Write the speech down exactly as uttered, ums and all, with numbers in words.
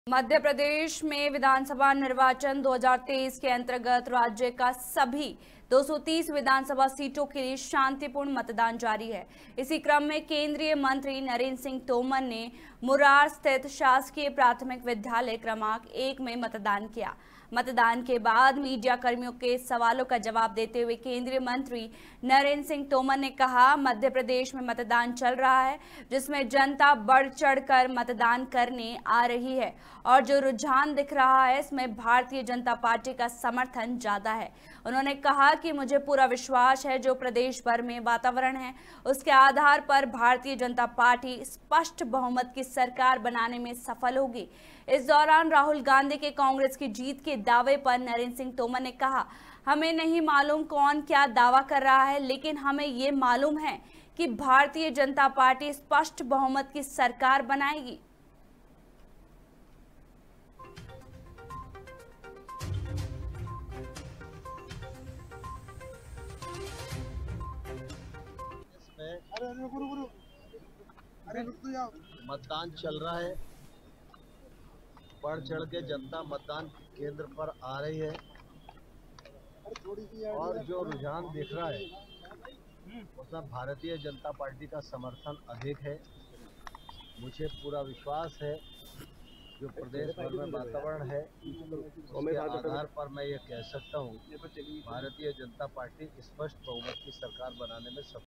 मध्य प्रदेश में विधानसभा निर्वाचन दो हज़ार तेईस के अंतर्गत राज्य का सभी दो सौ तीस विधानसभा सीटों के लिए शांतिपूर्ण मतदान जारी है। इसी क्रम में केंद्रीय मंत्री नरेंद्र सिंह तोमर ने मुरार स्थित शासकीय प्राथमिक विद्यालय क्रमांक एक में मतदान किया। मतदान के बाद मीडिया कर्मियों के सवालों का जवाब देते हुए केंद्रीय मंत्री नरेंद्र सिंह तोमर ने कहा, मध्य प्रदेश में मतदान चल रहा है जिसमें जनता बढ़ चढ़कर मतदान करने आ रही है और जो रुझान दिख रहा है इसमें भारतीय जनता पार्टी का समर्थन ज्यादा है। उन्होंने कहा कि मुझे पूरा विश्वास है जो प्रदेश भर में वातावरण है उसके आधार पर भारतीय जनता पार्टी स्पष्ट बहुमत की सरकार बनाने में सफल होगी। इस दौरान राहुल गांधी के कांग्रेस की जीत के दावे पर नरेंद्र सिंह तोमर ने कहा, हमें नहीं मालूम कौन क्या दावा कर रहा है, लेकिन हमें ये मालूम है कि भारतीय जनता पार्टी स्पष्ट बहुमत की सरकार बनाएगी। अरे गुरु गुरु अरे रुक तो जाओ। मतदान चल रहा है, बढ़ चढ़ के जनता मतदान केंद्र पर आ रही है और जो रुझान दिख रहा है उसमें भारतीय जनता पार्टी का समर्थन अधिक है। मुझे पूरा विश्वास है जो प्रदेश भर में वातावरण है उसके आधार पर मैं ये कह सकता हूँ भारतीय जनता पार्टी स्पष्ट बहुमत की सरकार बनाने में सफल